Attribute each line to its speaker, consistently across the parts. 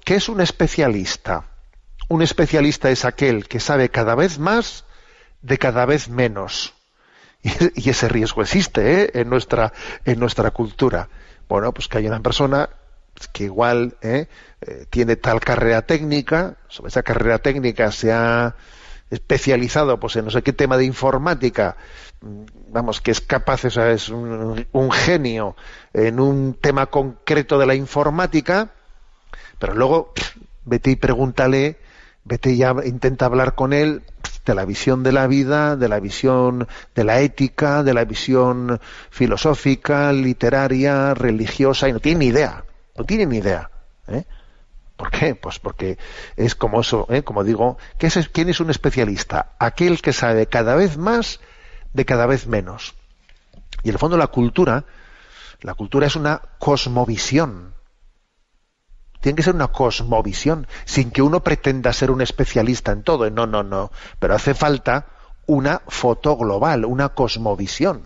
Speaker 1: ¿Qué es un especialista? Un especialista es aquel que sabe cada vez más de cada vez menos. Y ese riesgo existe, en nuestra cultura. Bueno, pues que hay una persona que igual tiene tal carrera técnica, sobre esa carrera técnica se ha especializado pues en no sé qué tema de informática, vamos, que es capaz, o sea, es un genio en un tema concreto de la informática, pero luego vete y pregúntale, vete y intenta hablar con él de la visión de la vida, de la visión de la ética, de la visión filosófica, literaria, religiosa, y no tiene ni idea, ¿Por qué? Pues porque es como eso, como digo, ¿quién es un especialista? Aquel que sabe cada vez más de cada vez menos. Y en el fondo la cultura es una cosmovisión. Tiene que ser una cosmovisión, sin que uno pretenda ser un especialista en todo. No. Pero hace falta una foto global, una cosmovisión.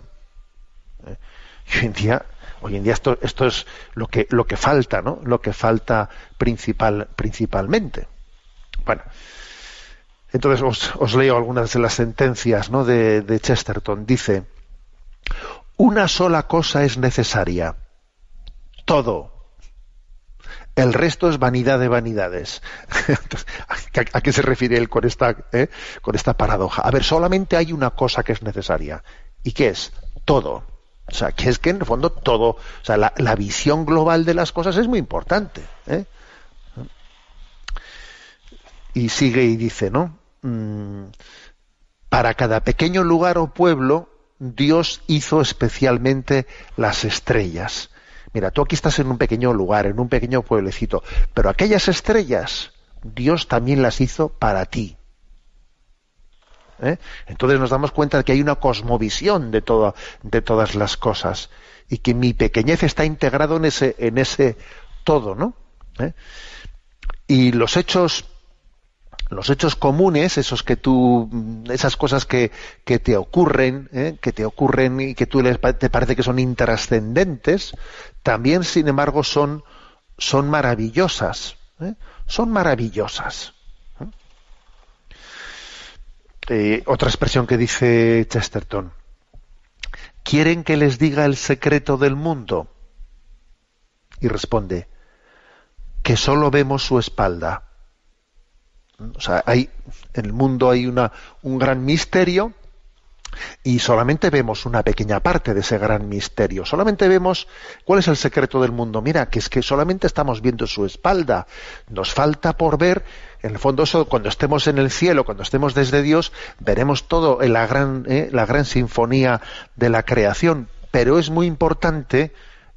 Speaker 1: Y hoy en día esto es lo que falta, ¿no? Lo que falta principalmente. Bueno, entonces os leo algunas de las sentencias, ¿no?, de Chesterton. Dice: una sola cosa es necesaria, todo. El resto es vanidad de vanidades. Entonces, ¿a qué se refiere él con esta paradoja? A ver, solamente hay una cosa que es necesaria. ¿Y qué es? Todo. O sea, que es que en el fondo todo, o sea, la visión global de las cosas es muy importante. Y sigue y dice, ¿no? Para cada pequeño lugar o pueblo, Dios hizo especialmente las estrellas. Mira, tú aquí estás en un pequeño lugar, en un pequeño pueblecito, pero aquellas estrellas, Dios también las hizo para ti. Entonces nos damos cuenta de que hay una cosmovisión de todas las cosas, y que mi pequeñez está integrado en ese todo, ¿no? Y los hechos comunes, esas cosas que te ocurren y que te parece que son intrascendentes, también, sin embargo, son maravillosas. Son maravillosas. Otra expresión que dice Chesterton: ¿quieren que les diga el secreto del mundo? Y responde: que solo vemos su espalda. O sea, en el mundo hay un gran misterio, y solamente vemos una pequeña parte de ese gran misterio. Solamente vemos cuál es el secreto del mundo. Mira, que es que solamente estamos viendo su espalda. Nos falta por ver, en el fondo, eso, cuando estemos en el cielo, cuando estemos desde Dios, veremos todo en la gran sinfonía de la creación. Pero es muy importante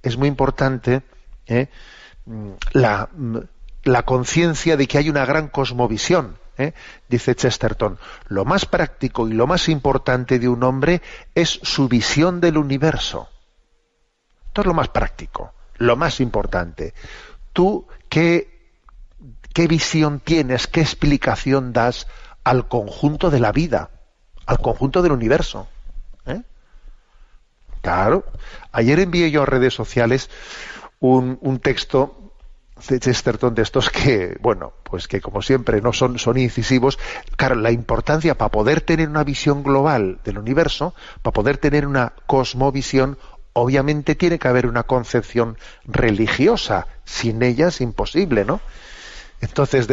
Speaker 1: la conciencia de que hay una gran cosmovisión. Dice Chesterton: lo más práctico y lo más importante de un hombre es su visión del universo. Esto es lo más práctico, lo más importante. Tú, ¿qué visión tienes, qué explicación das al conjunto de la vida, al conjunto del universo? Claro. Ayer envié yo a redes sociales un texto de Chesterton, de estos que, bueno, pues que como siempre no son incisivos. Claro, la importancia, para poder tener una visión global del universo, para poder tener una cosmovisión, obviamente tiene que haber una concepción religiosa. Sin ella es imposible, ¿no? Entonces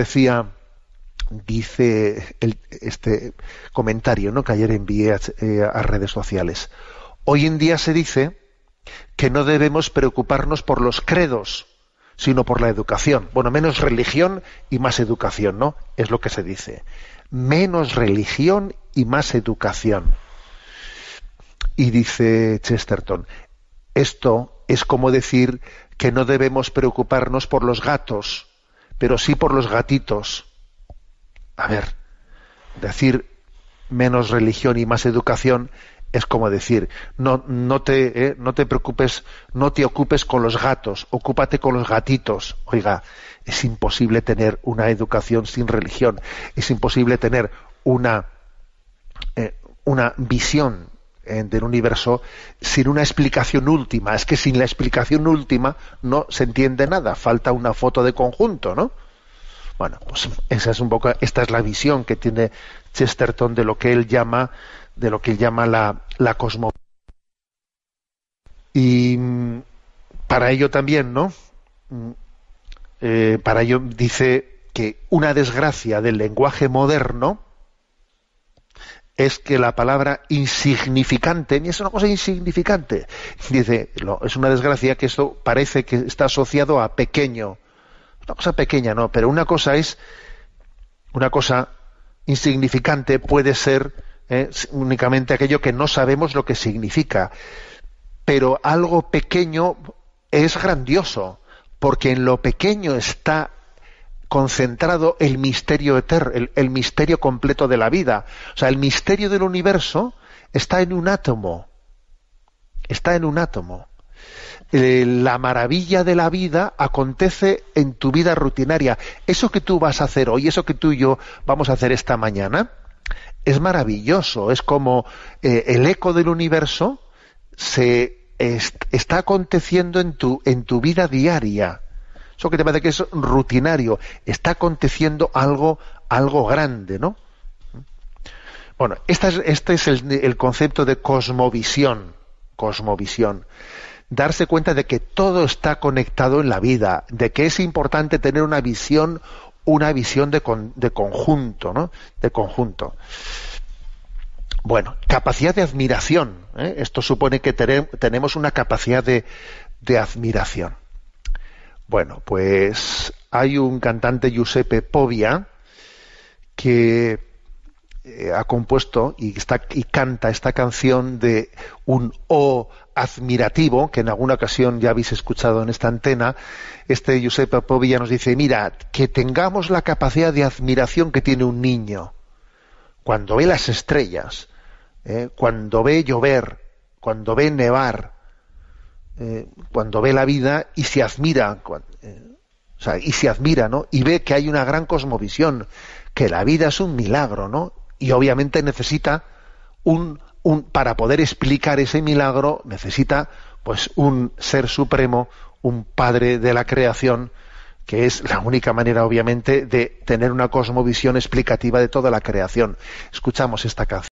Speaker 1: dice este comentario, ¿no?, que ayer envié a redes sociales: hoy en día se dice que no debemos preocuparnos por los credos, sino por la educación. Bueno, menos religión y más educación, ¿no? Es lo que se dice. Menos religión y más educación. Y dice Chesterton: esto es como decir que no debemos preocuparnos por los gatos, pero sí por los gatitos. A ver, decir menos religión y más educación es como decir, no te preocupes, no te ocupes con los gatos, ocúpate con los gatitos. Oiga, es imposible tener una educación sin religión, es imposible tener una visión del universo sin una explicación última. Es que sin la explicación última no se entiende nada, falta una foto de conjunto, ¿no? Bueno, pues esta es la visión que tiene Chesterton de lo que él llama la cosmovisión. Y para ello también, ¿no? Para ello dice que una desgracia del lenguaje moderno es que la palabra insignificante, ni es una cosa insignificante, dice, es una desgracia que esto parece que está asociado a pequeño. Una cosa pequeña, no, pero una cosa insignificante puede ser únicamente aquello que no sabemos lo que significa. Pero algo pequeño es grandioso, porque en lo pequeño está concentrado el misterio eterno, el misterio completo de la vida. O sea, el misterio del universo está en un átomo. Está en un átomo. La maravilla de la vida acontece en tu vida rutinaria. Eso que tú vas a hacer hoy, eso que tú y yo vamos a hacer esta mañana, es maravilloso. Es como el eco del universo está aconteciendo en tu vida diaria. Eso que te parece que es rutinario, está aconteciendo algo grande, ¿no? Bueno, este es el concepto de cosmovisión. Darse cuenta de que todo está conectado en la vida, de que es importante tener una visión de conjunto, ¿no? De conjunto. Bueno, capacidad de admiración. Esto supone que tenemos una capacidad de admiración. Bueno, pues hay un cantante, Giuseppe Povia, que ha compuesto y canta esta canción de un O admirativo, que en alguna ocasión ya habéis escuchado en esta antena. Este Giuseppe Povia nos dice, mira, que tengamos la capacidad de admiración que tiene un niño cuando ve las estrellas, cuando ve llover, cuando ve nevar, cuando ve la vida y se admira, ¿no? Y ve que hay una gran cosmovisión, que la vida es un milagro, ¿no? Y obviamente necesita para poder explicar ese milagro, necesita pues un ser supremo, un padre de la creación, que es la única manera, obviamente, de tener una cosmovisión explicativa de toda la creación. Escuchamos esta canción.